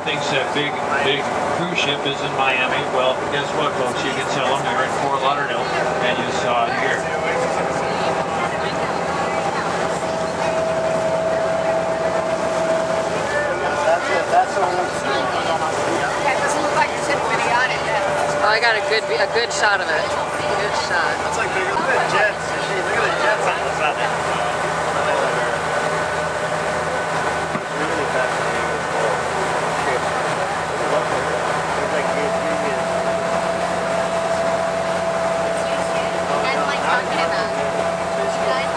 thinks that big cruise ship is in Miami. Well, guess what, folks? You can tell them you're in Fort Lauderdale, and you saw it here. That's the one. It doesn't look like it's hit when he got it yet. Oh, I got a good shot of it. Good shot. That's like bigger. Look at the jets. Look at the jets on the side.